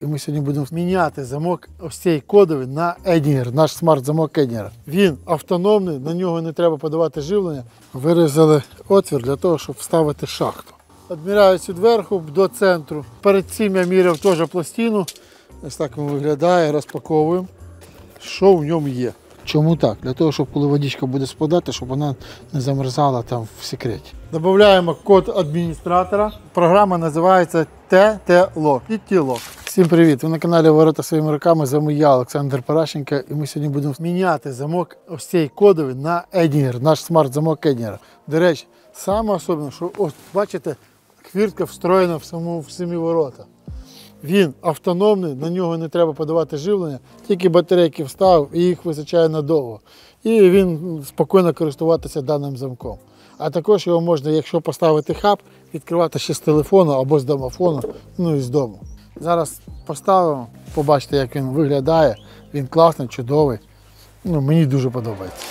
І ми сьогодні будемо міняти замок ось цей кодовий на Едінгер, наш смарт-замок Едінгера. Він автономний, на нього не треба подавати живлення. Вирізали отвір для того, щоб вставити шахту. Відміряють зверху до центру. Перед цим я міряв теж пластину. Ось так він виглядає, розпаковуємо, що в ньому є. Чому так? Для того, щоб коли водичка буде спадати, щоб вона не замерзала там в секреті. Додаємо код адміністратора. Програма називається TT-Lock. TT-Lock. Всім привіт! Ви на каналі Ворота своїми руками. З вами я, Олександр Паращенко. І ми сьогодні будемо міняти замок ось цей кодовий на Едінгер, наш смарт-замок Едінгера. До речі, саме особливе, що ось бачите, хвіртка встроєна в самі ворота. Він автономний, на нього не треба подавати живлення, тільки батарейки вставив і їх вистачає надовго. І він спокійно користуватися даним замком. А також його можна, якщо поставити хаб, відкривати ще з телефону або з домофону, ну і з дому. Зараз поставимо, побачите, як він виглядає. Він класний, чудовий. Ну, мені дуже подобається.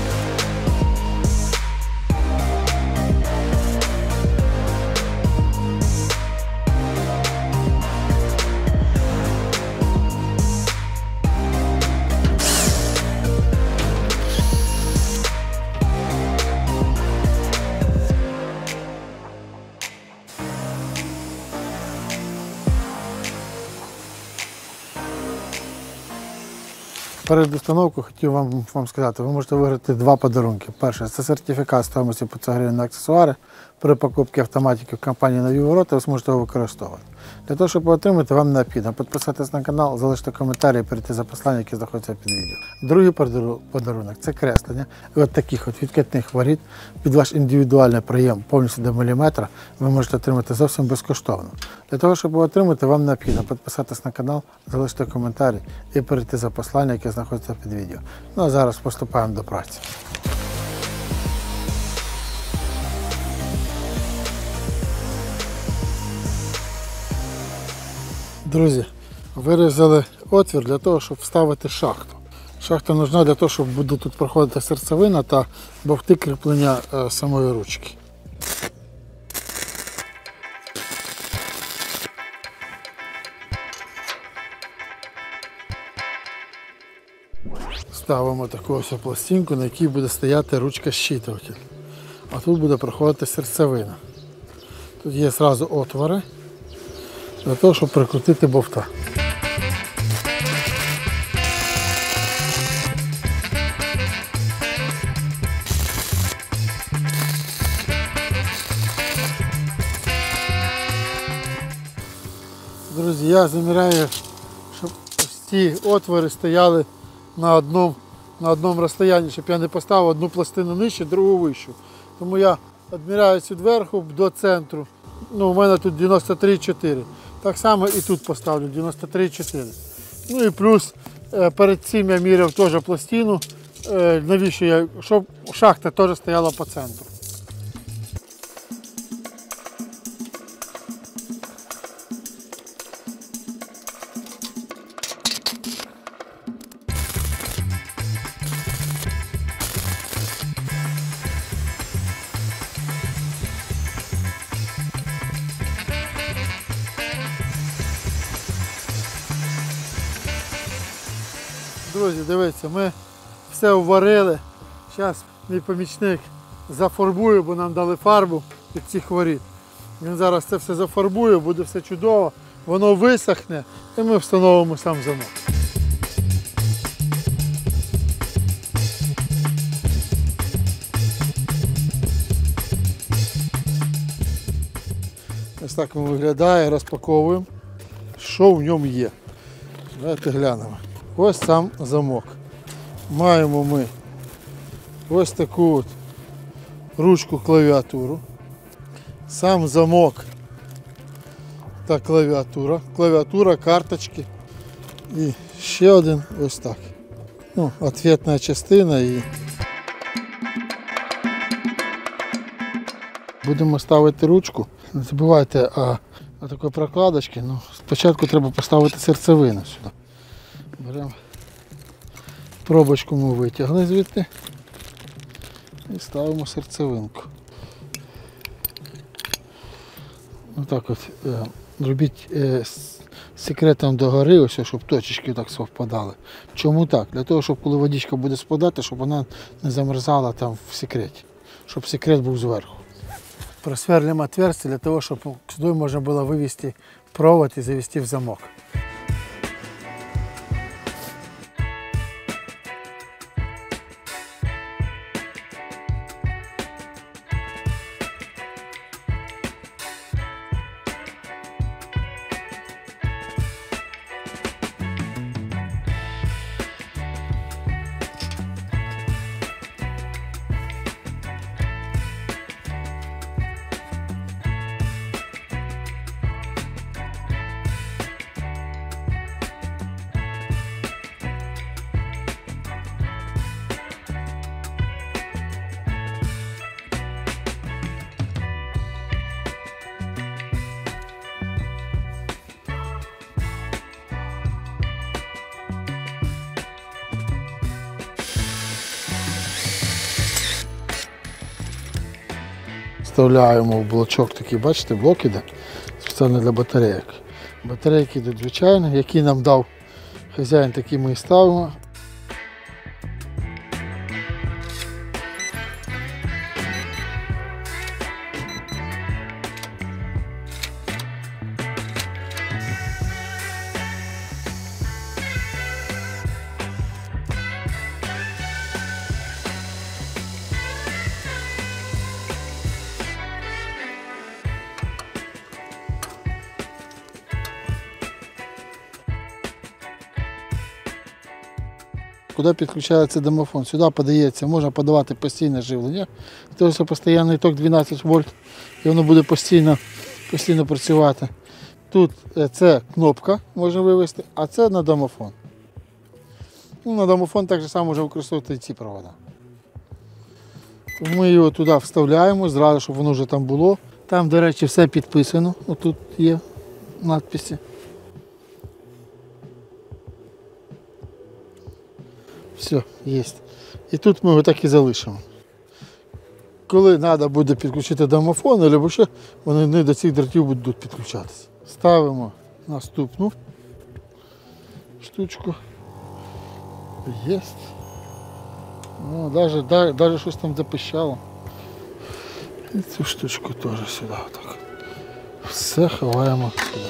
Перед установкою хотів вам сказати, ви можете виграти два подарунки. Перше, це сертифікат стоїмості 500 гривень на аксесуари. При покупці автоматики в компанії «Нові ворота» ви зможете його використовувати. Для того, щоб отримати, вам необхідно підписатись на канал, залишити коментарі і перейти за послання, яке знаходиться під відео. Другий подарунок – це креслення. І от таких от відкатних воріт під ваш індивідуальний прийом повністю до міліметра ви можете отримати зовсім безкоштовно. Для того, щоб його отримати, вам необхідно підписатись на канал, залишити коментарі і перейти за послання, яке знаходиться під відео. Ну а зараз приступаємо до праці. Друзі, вирізали отвір для того, щоб вставити шахту. Шахта потрібна для того, щоб буде тут проходити серцевина та бовти кріплення самої ручки. Ставимо таку ось пластинку, на якій буде стояти ручка-щитуватель. А тут буде проходити серцевина. Тут є одразу отвори для того, щоб прикрутити бовта. Друзі, я заміряю, щоб ці отвори стояли на одному розстоянні, щоб я не поставив одну пластину нижче, другу вищу. Тому я відміряю зверху до центру. Ну, у мене тут 93,4. Так само і тут поставлю 93,4. Ну і плюс перед цим я міряв теж пластину. Навіщо щоб шахта теж стояла по центру. Друзі, дивіться, ми все вварили. Зараз мій помічник зафарбує, бо нам дали фарбу під цих воріт. Він зараз це все зафарбує, буде все чудово, воно висохне і ми встановимо сам замок. Ось так він виглядає, розпаковуємо, що в ньому є. Давайте глянемо. Ось сам замок. Маємо ми ось таку от ручку-клавіатуру. Сам замок та клавіатура. Клавіатура, карточки. І ще один ось так. Ну, відповідна частина. І будемо ставити ручку. Не забувайте о такої прокладочки. Ну, спочатку треба поставити серцевину сюди. Беремо пробочку, ми витягли звідти і ставимо серцевинку. Отак от робіть секретом догори, ось, щоб точечки так совпадали. Чому так? Для того, щоб коли водичка буде спадати, щоб вона не замерзала там в секреті. Щоб секрет був зверху. Просверлимо отверстие для того, щоб сюди можна було вивести провод і завести в замок. Вставляємо в блочок такий, бачите, блок іде, спеціально для батарейок. Батарейки йдуть звичайні, які нам дав хазяїн, такі ми і ставимо. Куди підключається домофон? Сюди подається, можна подавати постійне живлення. Тобто постійний ток 12 вольт і воно буде постійно працювати. Тут це кнопка можна вивести, а це на домофон. На домофон так само можна використовувати і ці провода. Ми його туди вставляємо, зразу, щоб воно вже там було. Там, до речі, все підписано. Отут є надписи. Все, є. І тут ми його так і залишимо. Коли треба буде підключити домофон, або ще, вони до цих дротів будуть підключатися. Ставимо наступну штучку. Є. Ну, навіть щось там запищало. І цю штучку теж сюди. Так. Все ховаємо сюди.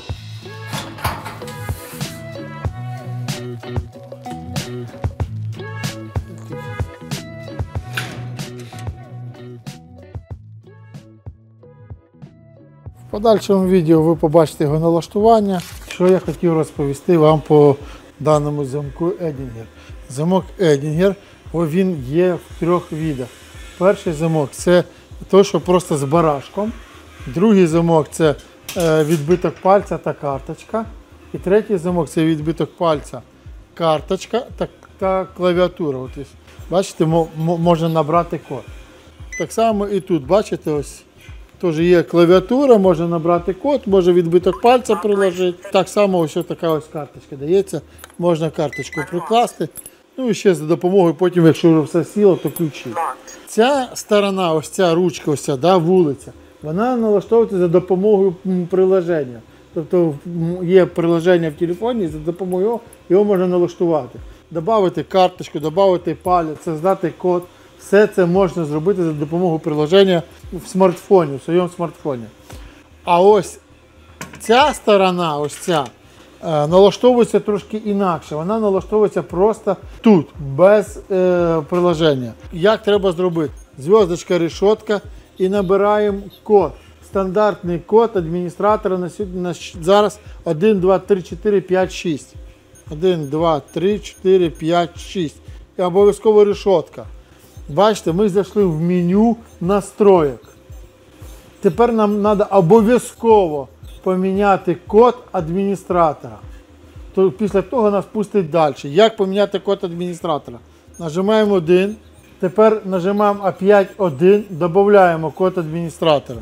В подальшому відео ви побачите його налаштування. Що я хотів розповісти вам по даному замку Едінгер. Замок Едінгер, він є в трьох видах. Перший замок це той, що просто з барашком. Другий замок це відбиток пальця та карточка. І третій замок це відбиток пальця, карточка та клавіатура. От, бачите, можна набрати код. Так само і тут, бачите, ось теж є клавіатура, можна набрати код, може відбиток пальця приложити. Так само ось така ось карточка дається, можна карточку прикласти. Ну і ще за допомогою, потім, якщо вже все сіло, то ключі. Ця сторона, ось ця ручка, ось ця, да, вулиця, вона налаштовується за допомогою приложення. Тобто є приложення в телефоні, за допомогою його можна налаштувати. Добавити карточку, додати палець, здати код. Все це можна зробити за допомогою приложення в смартфоні, в своєму смартфоні. А ось ця сторона, ось ця, налаштовується трошки інакше. Вона налаштовується просто тут, без приложення. Як треба зробити? Зв'язочка, решетка і набираємо код. Стандартний код адміністратора на зараз 1, 2, 3, 4, 5, 6. 1, 2, 3, 4, 5, 6. І обов'язково решетка. Бачите, ми зайшли в меню настроєк. Тепер нам треба обов'язково поміняти код адміністратора. То після того нас пустить далі. Як поміняти код адміністратора? Нажимаємо 1. Тепер нажимаємо опять 1. Додаємо код адміністратора.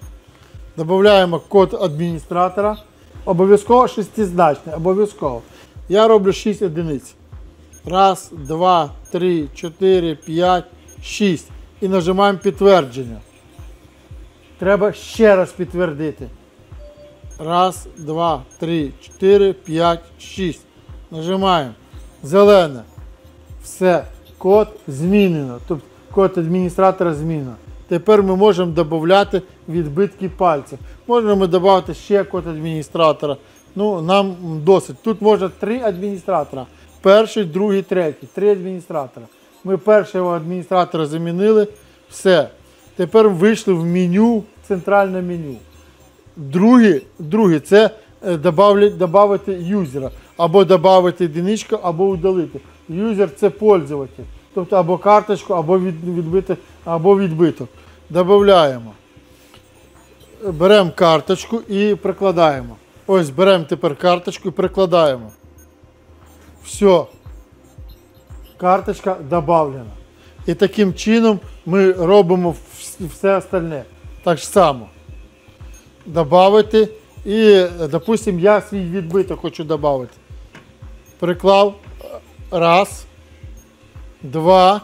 Додаємо код адміністратора. Обов'язково шестизначний. Обов'язково. Я роблю 6 одиниць. 1, 2, 3, 4, 5, 6. І нажимаємо підтвердження. Треба ще раз підтвердити. Раз, два, три, 4, 5, 6. Нажимаємо. Зелене. Все. Код змінено. Тобто код адміністратора змінено. Тепер ми можемо додати відбитки пальців. Можемо додати ще код адміністратора. Ну, нам досить. Тут можна 3 адміністратора. Перший, другий, третій. 3 адміністратора. Ми першого адміністратора замінили. Все. Тепер вийшли в меню, центральне меню. Друге це додати юзера. Або додати одиничку, або удалити. Юзер це пользователь. Тобто або карточку, або відбиток. Додаємо. Беремо карточку і прикладаємо. Ось беремо тепер карточку і прикладаємо. Все. Карточка додана. І таким чином ми робимо все остальне. Так само. Добавити. І, допустим, я свій відбиток хочу додати. Приклав. Раз. 2.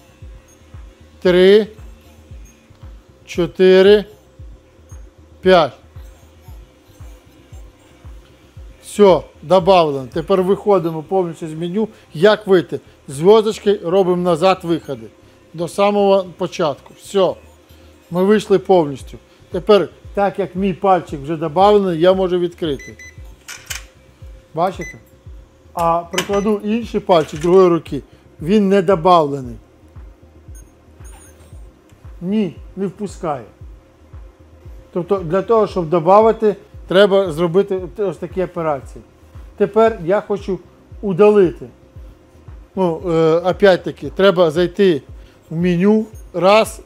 3. 4. 5. Все, додано. Тепер виходимо повністю з меню. Як вийти? Зв'язочкою робимо назад виходи. До самого початку. Все. Ми вийшли повністю. Тепер, так як мій пальчик вже доданий, я можу відкрити. Бачите? А прикладу інший пальчик другої руки. Він не доданий. Ні, не впускає. Тобто для того, щоб додати, треба зробити ось такі операції. Тепер я хочу удалити. Ну, опять-таки, треба зайти в меню. Раз,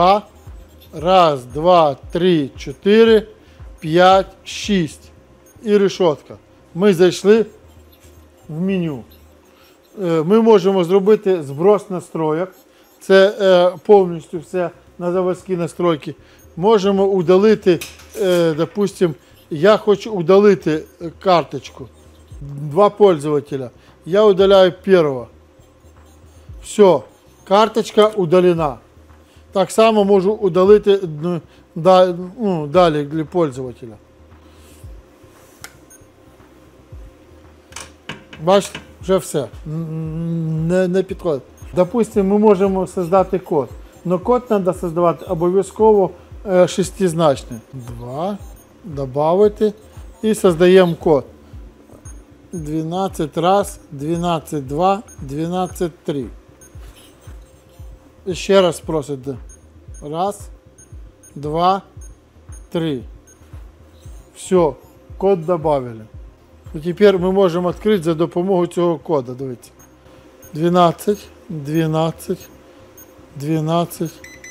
два, три, 4, 5, 6. І решетка. Ми зайшли в меню. Ми можемо зробити зброс настройок. Це повністю все на заводські настройки. Можемо удалити, допустим, я хочу удалити карточку. 2 пользователя. Я удаляю первого. Все. Карточка удалена. Так само можу удалити далі для пользователя. Бачите, вже все. Не підходить. Допустим, ми можемо создати код. Но код треба создавати обов'язково шестизначний. 2. Добавити. І создаємо код. 12 раз, 12 2, 12 3. І ще раз просить. Раз, 2, 3. Все, код добавили. І тепер ми можемо відкрити за допомогою цього коду. Дивіться. 12, 12, 12.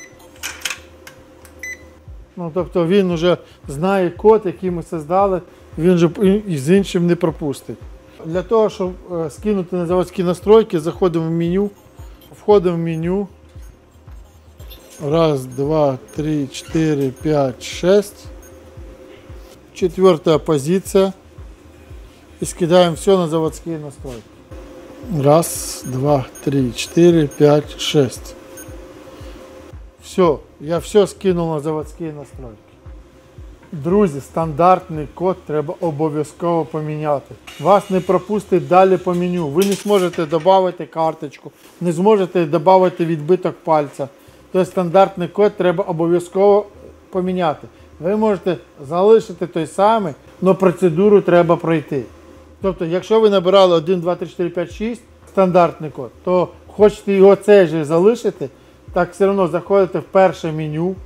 Ну, тобто він вже знає код, який ми создали, він же з іншим не пропустить. Для того, щоб скинути на заводські настройки, заходимо в меню, входимо в меню. Раз, два, три, 4, 5, 6. 4-я позиция. И скидаем все на заводские настройки. Раз, два, три, 4, 5, 6. Все, я все скинув на заводські настройки. Друзі, стандартний код треба обов'язково поміняти. Вас не пропустить далі по меню. Ви не зможете додати карточку, не зможете додати відбиток пальця. Тобто стандартний код треба обов'язково поміняти. Ви можете залишити той самий, але процедуру треба пройти. Тобто, якщо ви набирали 1, 2, 3, 4, 5, 6, стандартний код, то хочете його цей же залишити, так все одно заходите в перше меню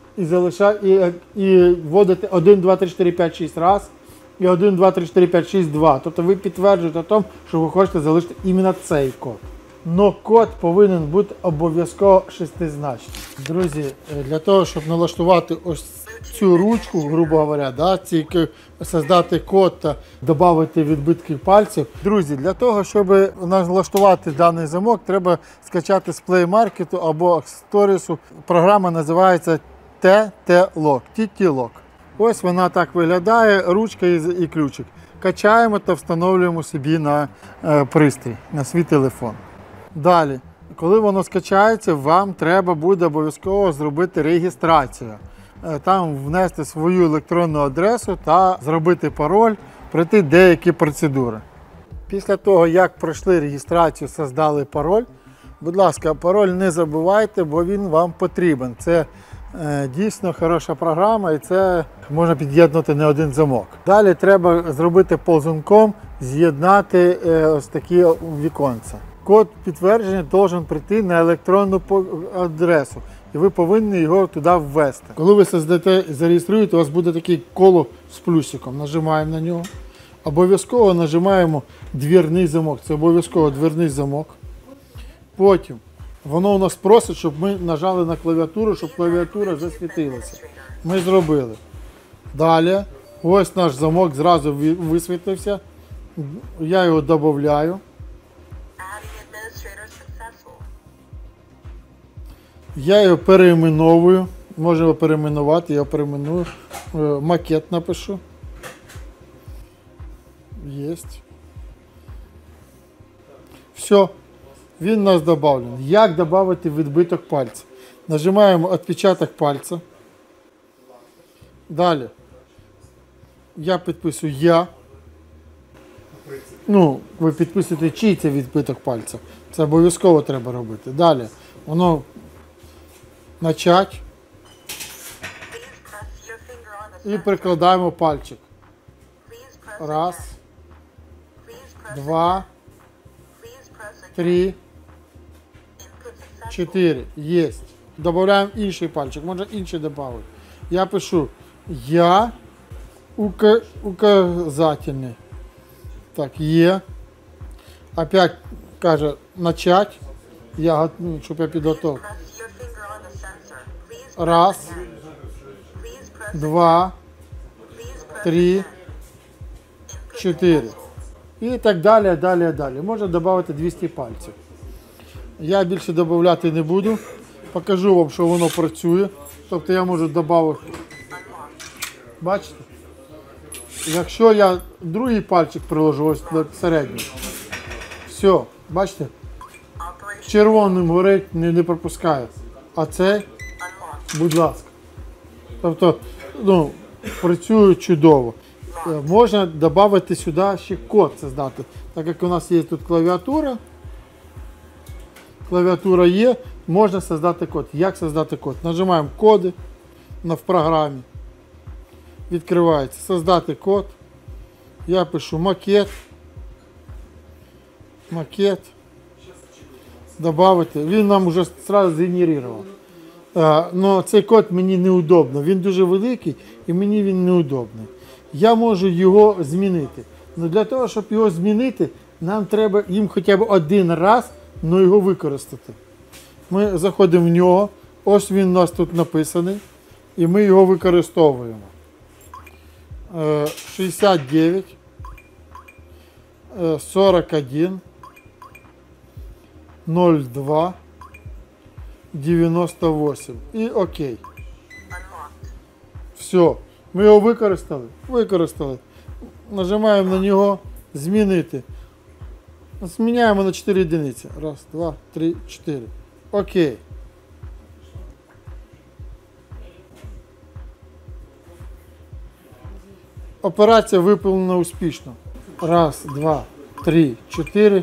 і вводите 1, 2, 3, 4, 5, 6 раз і 1, 2, 3, 4, 5, 6, 2. Тобто ви підтверджуєте тому, що ви хочете залишити іменно цей код. Но код повинен бути обов'язково шестизначний. Друзі, для того, щоб налаштувати ось цю ручку, грубо говоря, создати код та додати відбитки пальців. Друзі, для того, щоб налаштувати даний замок, треба скачати з Play Market або Stories. Програма називається TT-Lock. TT-Lock. Ось вона так виглядає, ручка і ключик. Качаємо та встановлюємо собі на пристрій, на свій телефон. Далі, коли воно скачається, вам треба буде обов'язково зробити реєстрацію. там внести свою електронну адресу та зробити пароль, пройти деякі процедури. Після того, як пройшли реєстрацію, создали пароль, будь ласка, пароль не забувайте, бо він вам потрібен. Це дійсно хороша програма і це можна під'єднати не один замок. Далі треба зробити ползунком, з'єднати ось такі віконця. Код підтвердження має прийти на електронну адресу і ви повинні його туди ввести. Коли ви создасте і зареєструєте, у вас буде таке коло з плюсиком. Нажимаємо на нього. Обов'язково нажимаємо двірний замок. Це обов'язково двірний замок. Потім воно у нас просить, щоб ми нажали на клавіатуру, щоб клавіатура засвітилася. Ми зробили. Далі, ось наш замок зразу висвітився. Я його додаю. Я його переименовую. Можна його переименувати, я його переименую. Макет напишу. Єсть. Все. Він у нас додавлений. Як додати відбиток пальця? Нажимаємо відпечаток пальця. Далі. Я підписую я. Ну, ви підписуєте, чий це відбиток пальця. Це обов'язково треба робити. Далі. Воно начать. І прикладаємо пальчик. Раз. 2. 3. 4. Єсть. Добавляємо інший пальчик. Можна інший додати. Я пишу я указательний. Так, є. Опять каже начать. Я, щоб я підготовив. Раз. 2. 3. 4. І так далі, далі. Можна додати 200 пальців. Я більше додати не буду. Покажу вам, що воно працює. Тобто я можу додати. Бачите? Якщо я другий пальчик приложу, ось середній. Все, бачите? Червоним горить, не пропускає. А цей, будь ласка. Тобто, працює чудово. Можна додати сюди ще код создати. Так як у нас є тут клавіатура. Клавіатура є, можна создати код. Як создати код? Нажимаємо коди в програмі. Відкривається. Создати код. Я пишу макет. Макет. Добавити. Він нам вже одразу згенерував. Но цей код мені неудобно. Він дуже великий і мені він неудобний. Я можу його змінити. Но для того, щоб його змінити, нам треба їм хоча б один раз його використати. Ми заходимо в нього. Ось він у нас тут написаний. І ми його використовуємо. 69, 41, 02, 98. І окей. Все. Ми його використали. Використали. Нажимаємо на нього змінити. Зміняємо на 4 одиниці. Раз, два, три, 4. Окей. Операція виконана успішно. Раз, два, три, 4.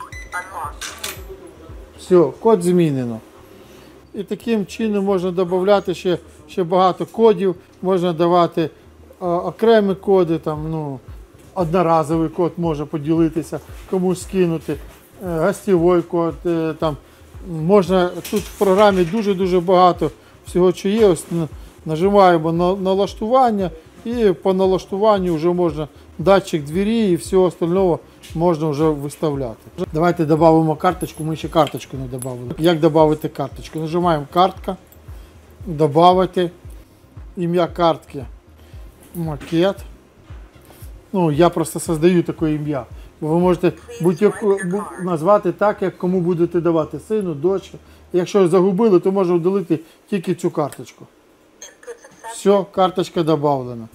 Все, код змінено. І таким чином можна додати ще багато кодів. Можна давати окремі коди, одноразовий код може поділитися, комусь скинути, гостєвий код. Можна, тут в програмі дуже багато всього, що є. Ось нажимаємо на налаштування і по налаштуванню вже можна датчик двері і всього остального можна вже виставляти. Давайте додамо карточку, ми ще карточку не додали. Як додати карточку? Нажимаємо картка, додати, ім'я картки, макет. Я просто создаю таке ім'я. Ви можете назвати так, як кому будете давати, сину, дочці. Якщо загубили, то можна удалити тільки цю карточку. Все, карточка додана.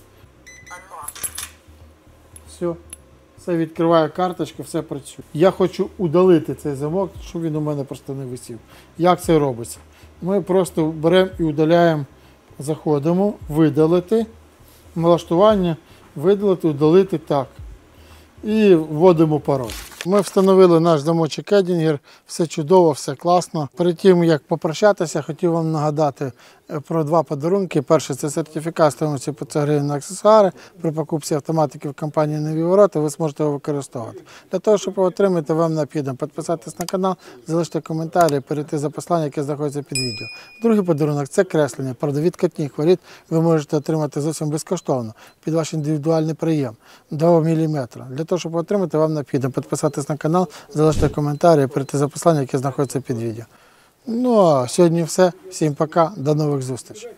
Все. Все відкриває карточку, все працює. Я хочу удалити цей замок, щоб він у мене просто не висів. Як це робиться? Ми просто беремо і удаляємо Заходимо, видалити, налаштування, видалити, удалити так. І вводимо пароль. Ми встановили наш замочок Едінгер, все чудово, все класно. Перед тим, як попрощатися, хотів вам нагадати про два подарунки. Перший – це сертифікат стоїмості 500 гривень на аксесуари. При покупці автоматики в компанії «Нові ворота» ви зможете його використовувати. Для того, щоб його отримати, вам необхідно підписатись на канал, залишити коментарі, перейти за посиланням, яке знаходиться під відео. Другий подарунок – це креслення. Правда, від котних воріт ви можете отримати зовсім безкоштовно, під ваш індивідуальний прийом, до міліметра. Для того, щоб отримати, вам необхідно підписатись на канал, залишити коментарі, перейти за посиланням, яке знаходиться під відео. Ну а сьогодні все. Всім пока, до нових зустрічей.